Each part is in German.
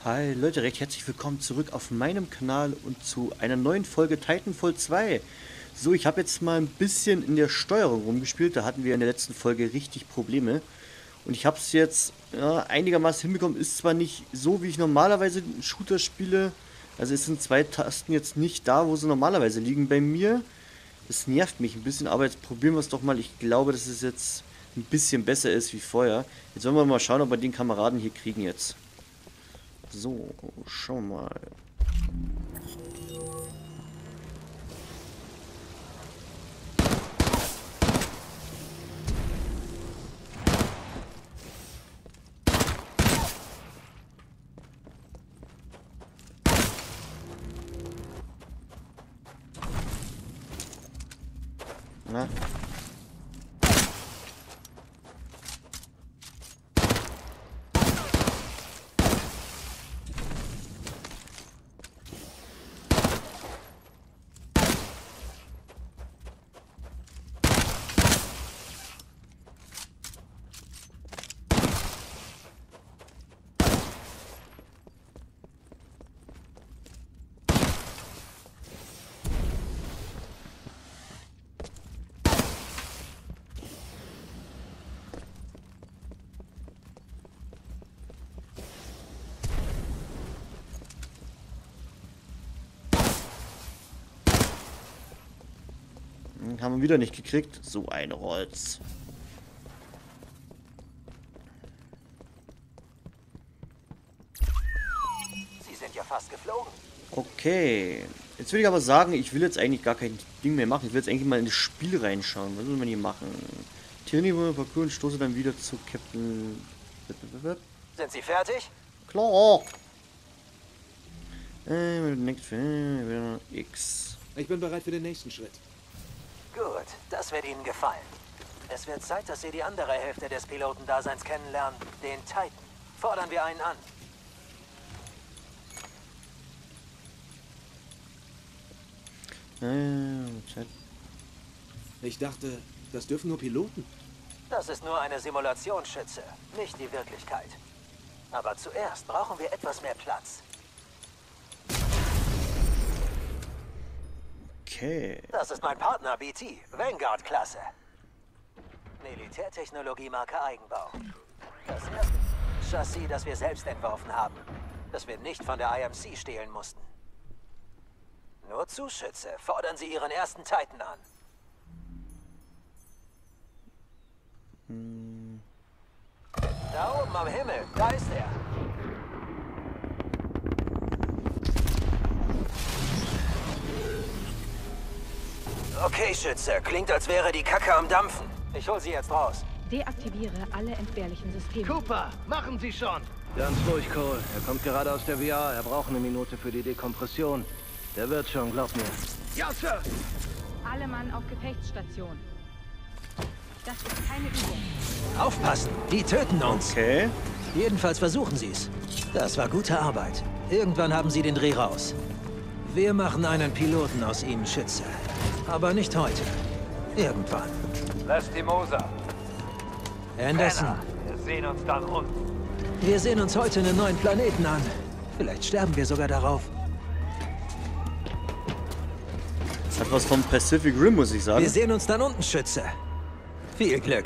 Hi Leute, recht herzlich willkommen zurück auf meinem Kanal und zu einer neuen Folge Titanfall 2. So, ich habe jetzt mal ein bisschen in der Steuerung rumgespielt, da hatten wir in der letzten Folge richtig Probleme. Und ich habe es jetzt einigermaßen hinbekommen, ist zwar nicht so, wie ich normalerweise einen Shooter spiele, also es sind zwei Tasten jetzt nicht da, wo sie normalerweise liegen bei mir. Das nervt mich ein bisschen, aber jetzt probieren wir es doch mal. Ich glaube, dass es jetzt ein bisschen besser ist wie vorher. Jetzt wollen wir mal schauen, ob wir den Kameraden hier kriegen jetzt. So, schauen wir mal. Na? Haben wir wieder nicht gekriegt. So ein Rolls. Sie sind ja fast geflogen. Okay. Jetzt würde ich aber sagen, ich will jetzt eigentlich gar kein Ding mehr machen. Ich will jetzt eigentlich mal in das Spiel reinschauen. Was will man hier machen? Tyranny Parcours und stoße dann wieder zu Captain... Sind Sie fertig? Klar. X. Ich bin bereit für den nächsten Schritt. Gut, das wird Ihnen gefallen. Es wird Zeit, dass Sie die andere Hälfte des Pilotendaseins kennenlernen, den Titan. Fordern wir einen an. Ich dachte, das dürfen nur Piloten. Das ist nur eine Simulationsschütze, nicht die Wirklichkeit. Aber zuerst brauchen wir etwas mehr Platz. Okay. Das ist mein Partner BT, Vanguard-Klasse. Militärtechnologie-Marke Eigenbau. Das erste Chassis, das wir selbst entworfen haben. Das wir nicht von der IMC stehlen mussten. Nur Zuschütze, fordern Sie Ihren ersten Titan an. Da oben am Himmel, da ist er. Okay, Schütze, klingt, als wäre die Kacke am Dampfen. Ich hol sie jetzt raus. Deaktiviere alle entbehrlichen Systeme. Cooper, machen Sie schon! Ganz ruhig, Cole. Er kommt gerade aus der VR. Er braucht eine Minute für die Dekompression. Der wird schon, glaub mir. Ja, Sir! Alle Mann auf Gefechtsstation. Das ist keine Übung. Aufpassen, die töten uns. Okay. Jedenfalls versuchen Sie es. Das war gute Arbeit. Irgendwann haben Sie den Dreh raus. Wir machen einen Piloten aus Ihnen, Schütze. Aber nicht heute. Irgendwann. Lastimosa. Anderson, Wir sehen uns dann unten. wir sehen uns heute einen neuen Planeten an. Vielleicht sterben wir sogar darauf. Das hat was vom Pacific Rim, muss ich sagen. Wir sehen uns dann unten, Schütze. Viel Glück.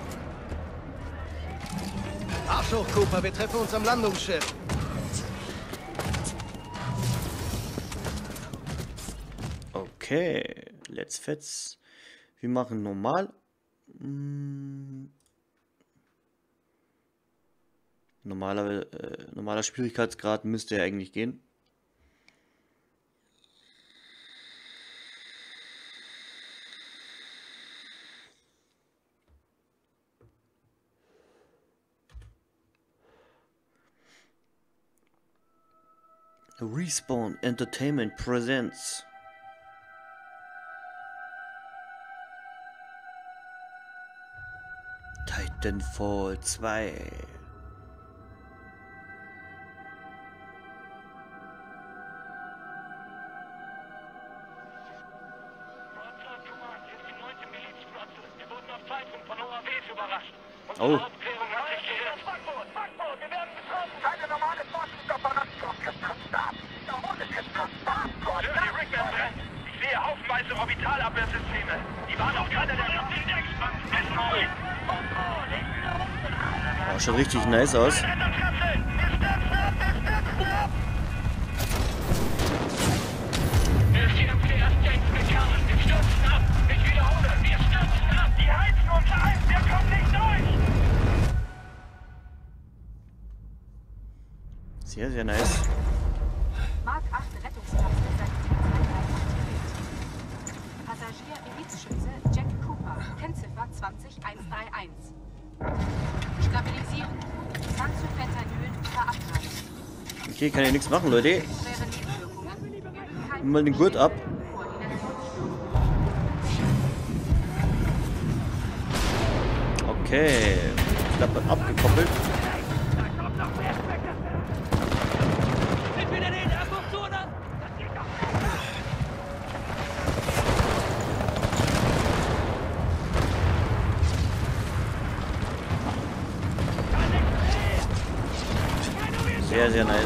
Arsch hoch, Cooper, wir treffen uns am Landungsschiff. Okay. Let's fetz. Wir machen normal. Normaler Schwierigkeitsgrad müsste ja eigentlich gehen. Respawn Entertainment presents Titanfall 2. überrascht. Oh. Aufklärung hat sich gehört. Backboot, wir werden betroffen. Keine normale Forschungsoperation. Orbitalabwehrsysteme. Die waren auf keiner der ersten Decks. Oh, schaut richtig nice aus. Sehr, sehr nice. Mark 8 Rettungskapsel aktiviert. Passagier Eliteschütze Jack Cooper, Kennziffer 20131. Stabilisieren. Fentanyl verabreicht. Okay, kann ja nichts machen, Leute. Schwere Nebenwirkungen. Nimm mal den Gurt ab. Okay. Klappert abgekoppelt. Sehr, sehr nice.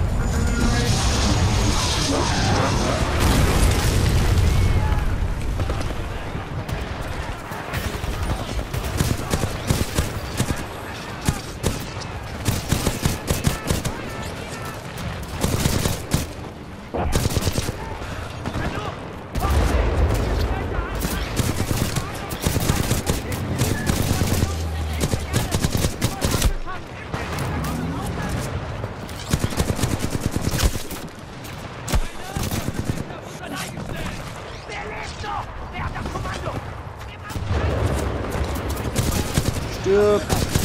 Stirb!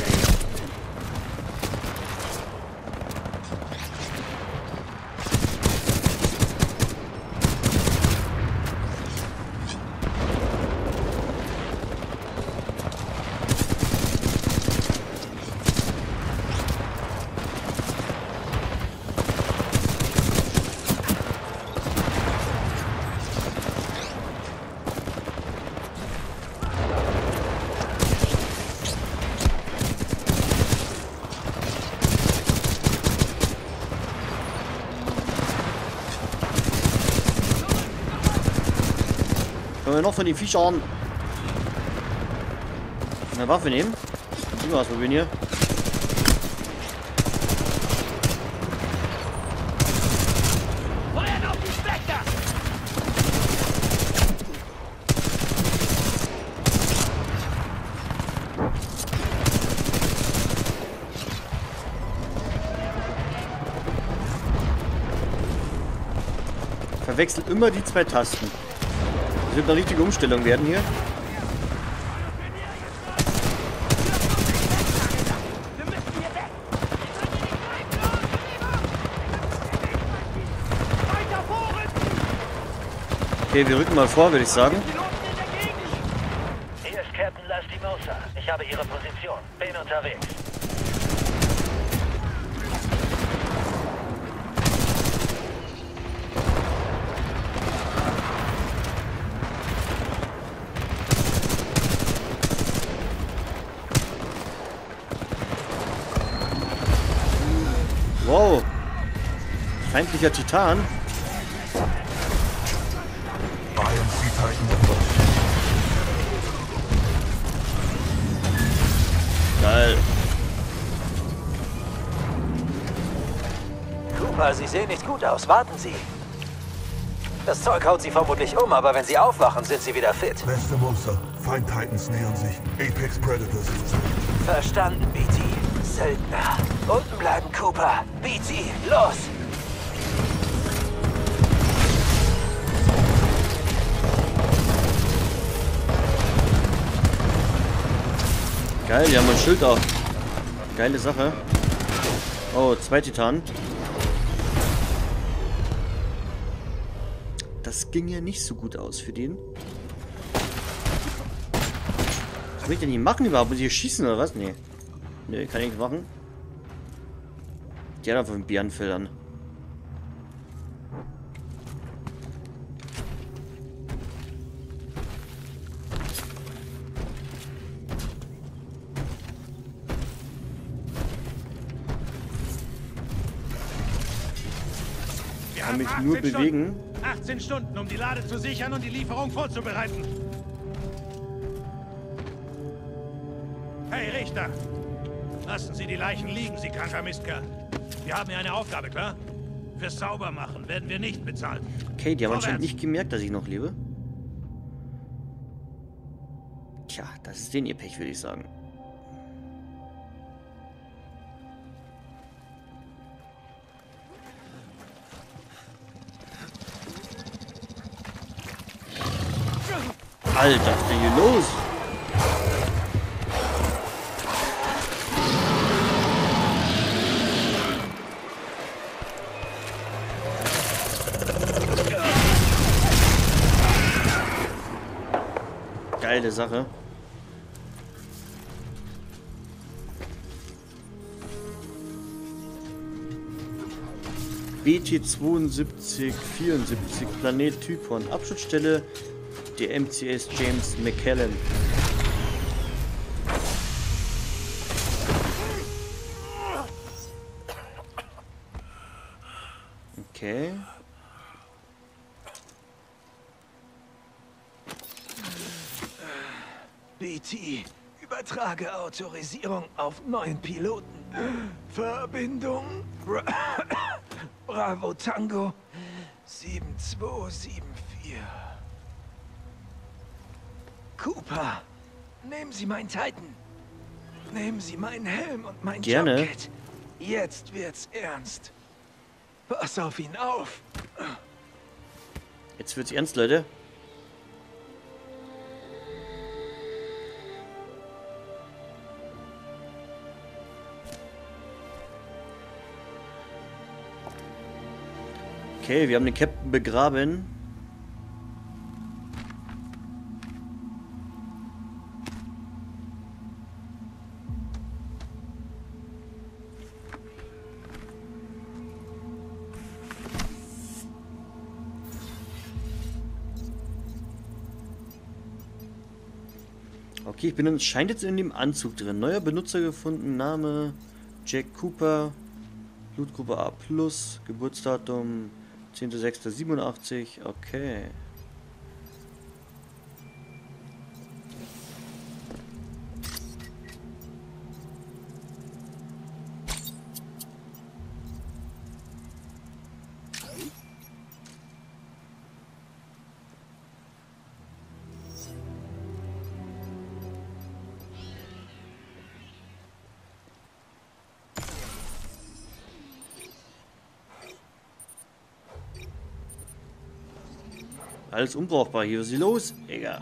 Können wir noch von den Viechern eine Waffe nehmen? Mal ausprobieren hier. Feuern auf die Spectre! Verwechselt immer die zwei Tasten. Das wird eine richtige Umstellung werden hier. Okay, wir rücken mal vor, würde ich sagen. Hier ist Captain Lastimosa. Ich habe Ihre Position. Bin unterwegs. Wow. Feindlicher Titan. Geil. Cooper, Sie sehen nicht gut aus. Warten Sie. Das Zeug haut Sie vermutlich um, aber wenn Sie aufwachen, sind Sie wieder fit. Lastimosa, Feind-Titans nähern sich. Apex Predators ist zurück. Verstanden, BT. Söldner. Unten bleiben, Cooper. BT, los! Geil, die haben ein Schild auch. Geile Sache. Oh, 2 Titanen. Das ging ja nicht so gut aus für den. Was will ich denn hier machen überhaupt? Muss ich hier schießen oder was? Nee. Nee, kann ich nicht machen. Die hat einfach mit Bärenfeldern. Ich kann mich nur bewegen. 18 Stunden, um die Lade zu sichern und die Lieferung vorzubereiten. Hey, Richter! Lassen Sie die Leichen liegen, Sie kranker Mistkerl. Wir haben hier eine Aufgabe, klar? Fürs Saubermachen werden wir nicht bezahlt. Okay, die haben Vorwärts. anscheinend nicht gemerkt, dass ich noch lebe. Tja, das ist denen ihr Pech, würde ich sagen. Alter, was ist denn hier los? Geile Sache. BT-7274, Planet Typhon, Abschutzstelle der MCS James McCallum. Okay. BT, übertrage Autorisierung auf neuen Piloten. Verbindung Bravo Tango 7274. Cooper, nehmen Sie meinen Titan. Nehmen Sie meinen Helm und mein Gerne. Jump-Kit. Jetzt wird's ernst. Pass auf ihn auf. Jetzt wird's ernst, Leute. Okay, wir haben den Captain begraben. Okay, ich bin anscheinend jetzt in dem Anzug drin. Neuer Benutzer gefunden, Name Jack Cooper, Blutgruppe A+, Geburtsdatum 10.06.87, okay. Alles unbrauchbar hier. Was ist los? Egal.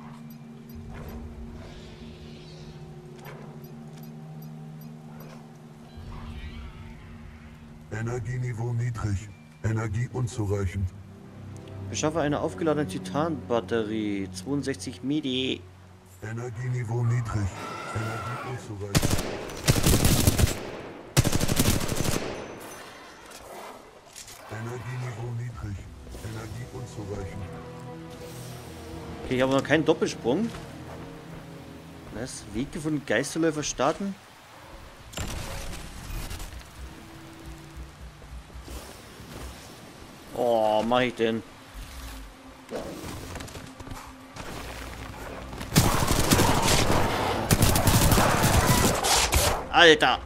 Energieniveau niedrig. Energie unzureichend. Beschaffe eine aufgeladene Titanbatterie. 62 Medi. Energieniveau niedrig. Energie unzureichend. Energieniveau niedrig. Energie unzureichend. Okay, ich habe noch keinen Doppelsprung. Was? Weg gefunden, Geisterläufer starten. Oh, mach ich denn? Alter!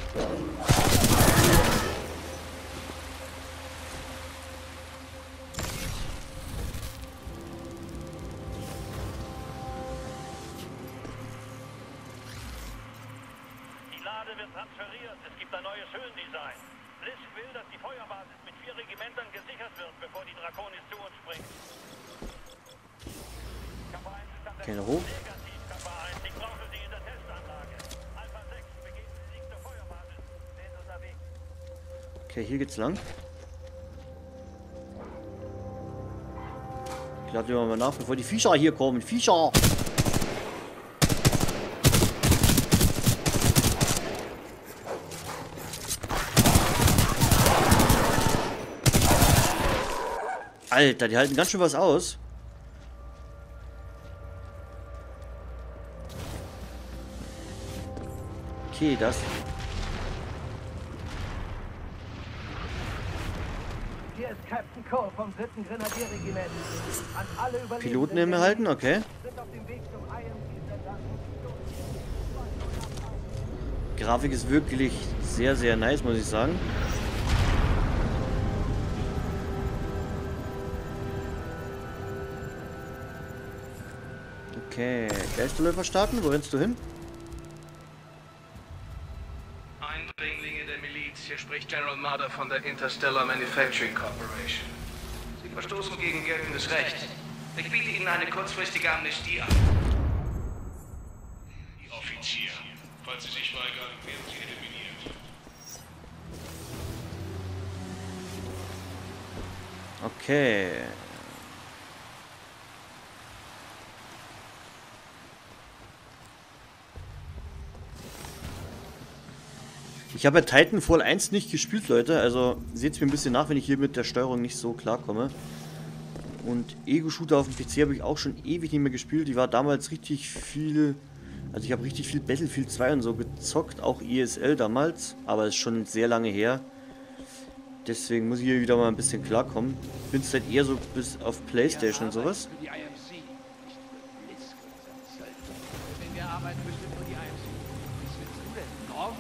Wird transferiert. Es gibt ein neues Höhendesign. Bliss will, dass die Feuerbasis mit 4 Regimentern gesichert wird, bevor die Draconis zu uns springt. Kappa 1 ist an der Keine hoch. Negativ, Kappa 1. Ich brauche Sie in der Testanlage. Alpha 6, begeben Sie sich zur Feuerbasis. Sind unterwegs. Okay, hier geht's lang. Ich lade mal nach, bevor die Viecher hier kommen. Viecher! Alter, die halten ganz schön was aus. Okay, das. Die Hier ist Captain Cole vom 3. Grenadierregiment. An alle Überlebenden Piloten im Erhalten, okay. sind auf dem Weg zum IMC-Sender. Grafik ist wirklich sehr, sehr nice, muss ich sagen. Okay, Geisterläufer starten. Wo rennst du hin? Eindringlinge der Miliz. Hier spricht General Marder von der Interstellar Manufacturing Corporation. Sie verstoßen gegen geltendes Recht. Ich biete Ihnen eine kurzfristige Amnestie an. Die Offizier. Falls Sie sich weigern, werden Sie eliminiert. Okay. Ich habe ja Titanfall 1 nicht gespielt, Leute, also seht es mir ein bisschen nach, wenn ich hier mit der Steuerung nicht so klarkomme. Und Ego-Shooter auf dem PC habe ich auch schon ewig nicht mehr gespielt. Ich war damals richtig viel, also ich habe richtig viel Battlefield 2 und so gezockt, auch ESL damals, aber es ist schon sehr lange her. Deswegen muss ich hier wieder mal ein bisschen klarkommen. Ich bin es halt eher so bis auf Playstation und sowas. Wir arbeiten bestimmt für die IMC. Was willst du denn? Norm?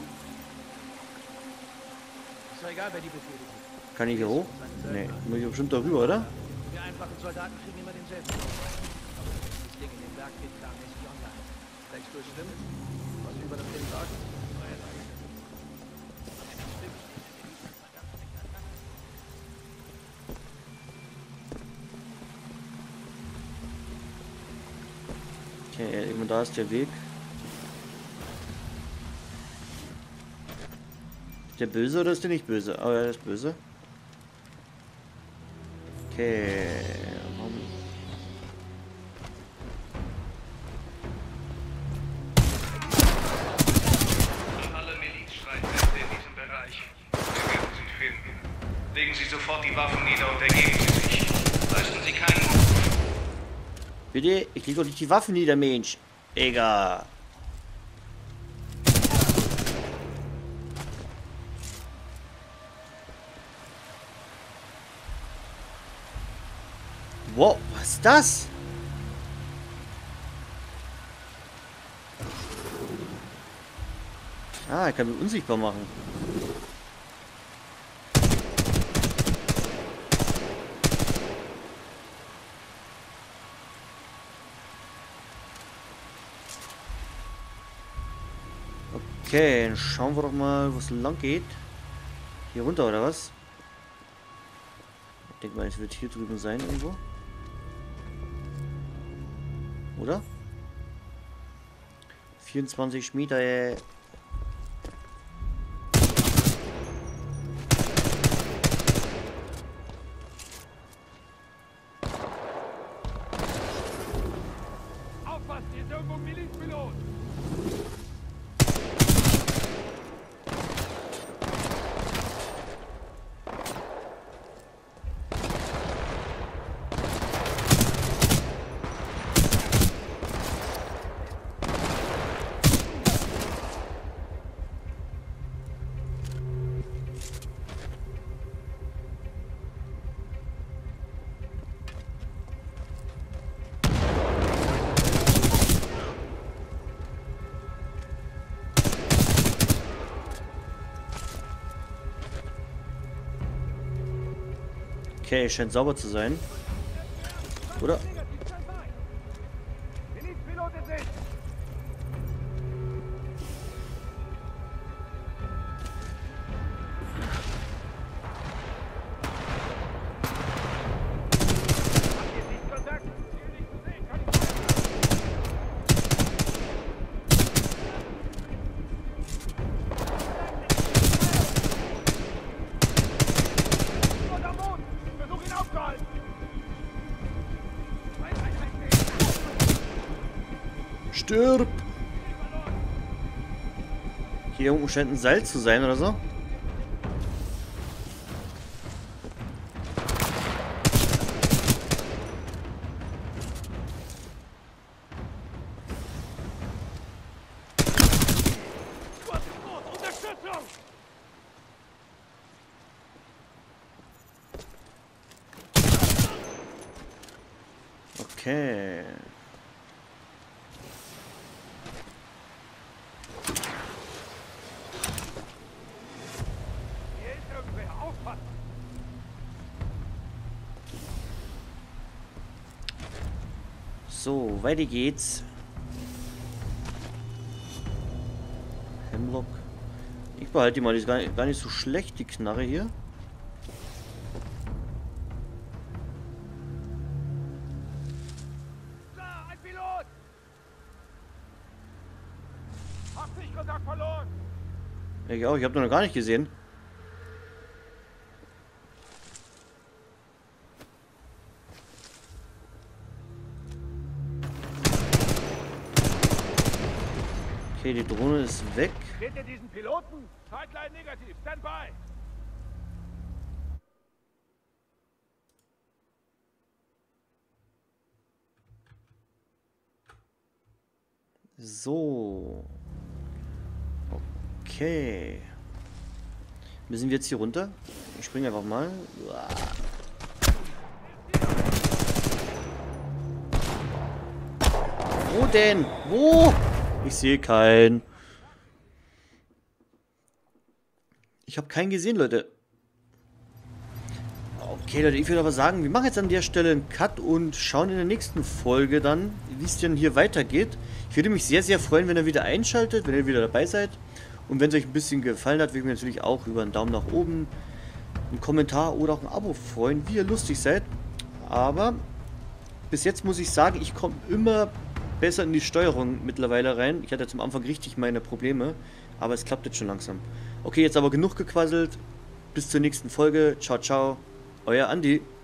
Ist doch egal, wer die Befehle gibt. Kann ich hier hoch? Nee, muss ich bestimmt darüber, oder? Wir einfachen Soldaten kriegen immer denselben. Aber das Ding in dem Werk geht planmäßig online. Denkst du, es stimmt? Was wir über das Ding sagen? Neue Lage. Okay, irgendwo da ist der Weg. Ist der böse oder ist der nicht böse? Aber er ist böse. Okay. Alle Milizstreitkräfte in diesem Bereich. Wir werden sie finden. Legen Sie sofort die Waffen nieder und ergeben Sie sich. Leisten Sie keinen... Bitte? Ich leg doch nicht die Waffen nieder, Mensch. Egal. Wow, was ist das? Ah, ich kann mich unsichtbar machen. Okay, dann schauen wir doch mal, wo es lang geht. Hier runter, oder was? Ich denke mal, es wird hier drüben sein irgendwo. Oder? 24 Meter, Aufpassen, hier ist irgendwo ein Milizpilot! Okay, scheint sauber zu sein. Oder? Milizpilot in Sicht! Kontakt! Hier nicht zu sehen, kann ich... Versuch ihn aufzuhalten! Stirb! Hier irgendwo scheint ein Seil zu sein oder so. Okay. Hier ist irgendwer. Aufpassen! So, weiter geht's. Hemlock. Ich behalte die mal, die ist gar nicht so schlecht, die Knarre hier. Da, ein Pilot! Hab dich Kontakt verloren! Ich auch, ich habe noch gar nicht gesehen. Okay, die Drohne ist weg. Seht ihr diesen Piloten? Zeitline negativ, Standby! So. Okay. Müssen wir jetzt hier runter? Ich springe einfach mal. Wo denn? Wo? Ich sehe keinen. Ich habe keinen gesehen, Leute. Okay, Leute, ich würde aber sagen, wir machen jetzt an der Stelle einen Cut und schauen in der nächsten Folge dann, wie es denn hier weitergeht. Ich würde mich sehr, sehr freuen, wenn ihr wieder einschaltet, wenn ihr wieder dabei seid. Und wenn es euch ein bisschen gefallen hat, würde ich mich natürlich auch über einen Daumen nach oben, einen Kommentar oder auch ein Abo freuen, wie ihr lustig seid. Aber bis jetzt muss ich sagen, ich komme immer besser in die Steuerung mittlerweile rein. Ich hatte jetzt am Anfang richtig meine Probleme, aber es klappt jetzt schon langsam. Okay, jetzt aber genug gequasselt. Bis zur nächsten Folge. Ciao, ciao. Euer Andi.